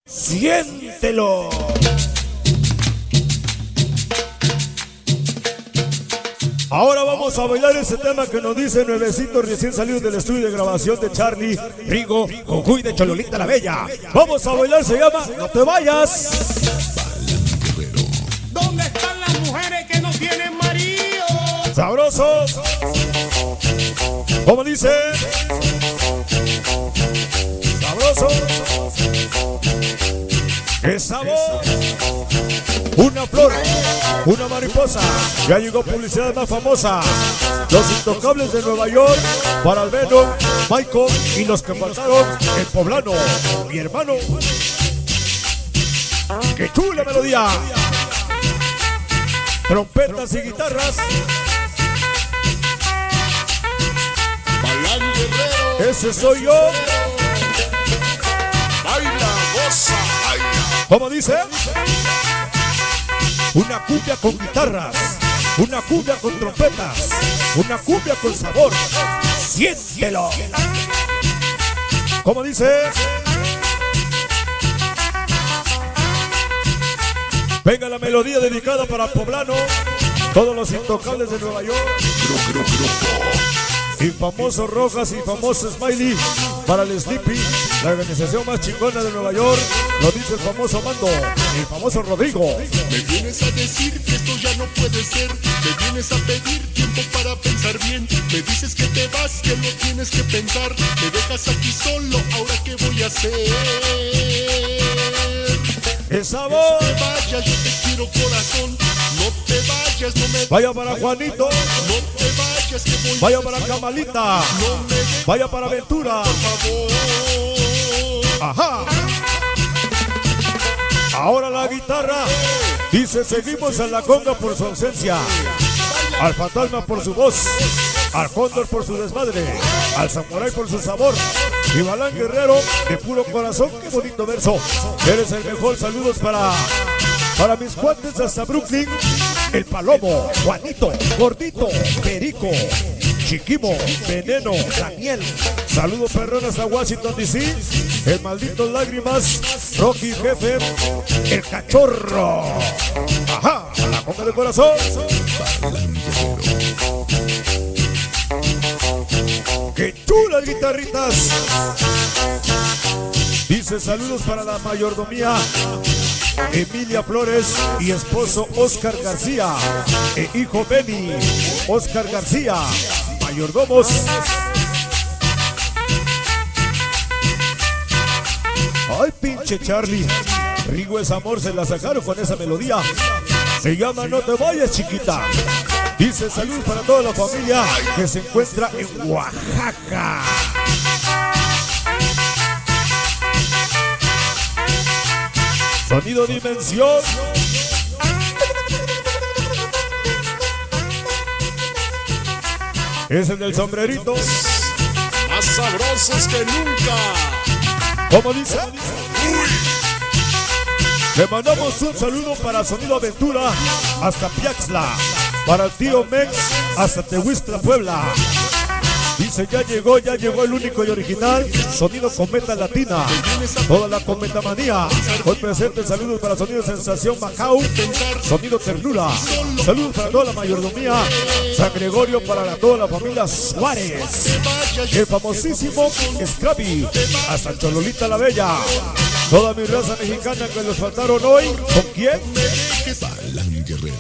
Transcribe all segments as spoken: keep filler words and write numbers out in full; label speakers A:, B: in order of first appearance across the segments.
A: Siéntelo. Ahora vamos a bailar ese tema que nos dice nuevecito recién salido del estudio de grabación de Charlie, Rigo, Jujuy de Chololita la Bella. Vamos a bailar, se llama No Te Vayas.
B: ¿Dónde están las mujeres que no tienen marido?
A: Sabrosos. ¿Cómo dice? Sabroso. ¡Qué sabor! Una flor, una mariposa. Ya llegó publicidad más famosa. Los Intocables de Nueva York para Albeno, Michael y los que faltaron, el poblano, mi hermano. ¡Qué chula melodía! Trompetas y guitarras. Ese soy yo.
B: Baila, goza, baila.
A: ¿Cómo dice? Una cumbia con guitarras, una cumbia con trompetas, una cumbia con sabor. Siéntelo. ¿Cómo dice? Venga la melodía dedicada para Poblano, todos los Intocables de Nueva York. Y famoso Rojas y famoso Smiley para el Sleepy, la organización más chingona de Nueva York. Lo dice el famoso Mando, el famoso Rodrigo.
B: Me vienes a decir que esto ya no puede ser. Me vienes a pedir tiempo para pensar bien. Me dices que te vas, que no tienes que pensar. Me dejas aquí solo, ahora qué voy a hacer.
A: ¡Esa voz!
B: No te vayas, yo te quiero corazón. No te vayas, no me
A: Vaya para Juanito.
B: No te vayas, que voy
A: Vaya
B: a
A: para
B: hacer.
A: Camalita.
B: No me dejes,
A: Vaya para Ventura.
B: por favor.
A: Ajá. Ahora la guitarra dice: seguimos a la conga por su ausencia, al fantasma por su voz, al cóndor por su desmadre, al samurái por su sabor, y Balán Guerrero de puro corazón. Qué bonito verso. Eres el mejor. Saludos para para mis cuates hasta Brooklyn. El Palomo, Juanito, Gordito, Perico, Chiquimo, Veneno, Daniel. Saludos perrón hasta Washington D C. El Maldito Lágrimas, Rocky Jefe, el Cachorro. Ajá, a la conga de corazón. ¡Qué chulas guitarritas! Dice: saludos para la mayordomía Emilia Flores y esposo Oscar García, e hijo Benny, Oscar García, mayordomos. Ay, pinche Charlie, Rigo es amor, se la sacaron con esa melodía. Se llama No Te Vayas, chiquita. Dice: saludos para toda la familia que se encuentra en Oaxaca. Sonido Dimensión. Es el del sombrerito.
B: Más sabrosos que nunca.
A: ¿Cómo dice? Le mandamos un saludo para Sonido Aventura hasta Piaxla, para el tío Mex hasta Tehuistla, Puebla. Dice: ya llegó, ya llegó el único y original Sonido Cometa Latina, toda la Cometa Manía. Hoy presente, saludos para Sonido Sensación Macao, Sonido Ternura. Saludos para toda la mayordomía San Gregorio, para la, toda la familia Suárez. El famosísimo Scrappy hasta Chololita la Bella. Toda mi raza mexicana que les faltaron hoy. ¿Con quién?
B: Balán Guerrero.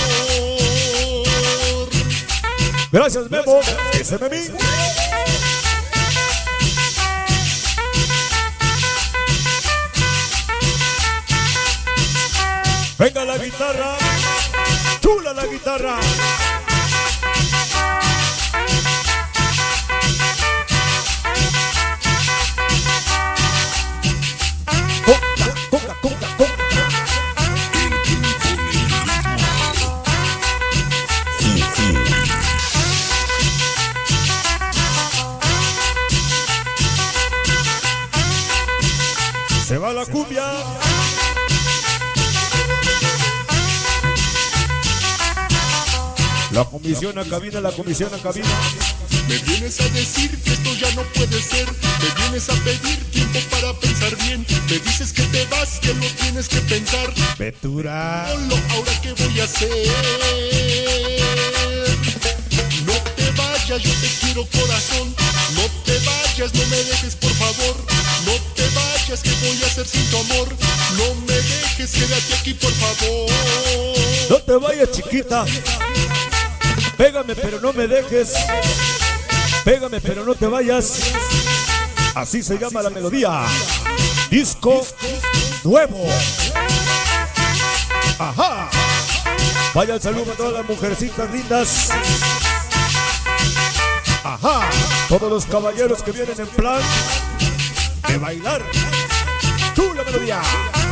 A: Gracias, Memo. Ese Memí. Venga la guitarra. Chula la guitarra. Conga, conga, conga, conga. Se va la cumbia. La comisión a cabina, la comisión a cabina.
B: Me vienes a decir que esto ya no puede ser. Me vienes a pedir tiempo para pensar bien. Me dices que te vas, que lo tienes que pensar.
A: Ventura.
B: Solo, ahora qué voy a hacer. No te vayas, yo te quiero corazón. No te vayas, no me dejes por favor. No te vayas, ¿qué voy a hacer sin tu amor? No me dejes, quédate aquí por favor.
A: No te vayas, chiquita. Pégame pero no me dejes. Pégame pero no te vayas. Así se llama la melodía. Disco nuevo. Ajá. Vaya el saludo a todas las mujercitas lindas. Ajá. Todos los caballeros que vienen en plan de bailar. Chula melodía.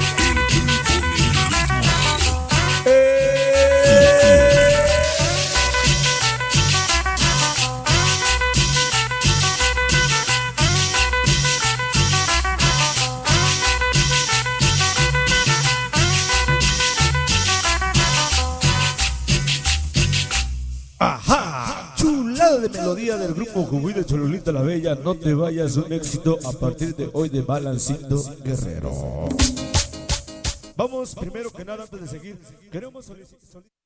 A: Ajá, chulada de melodía del grupo juvenil de Cholulita la Bella. No te vayas, un éxito a partir de hoy de Balancito Guerrero. Vamos, primero que nada, antes de seguir, queremos solicitar...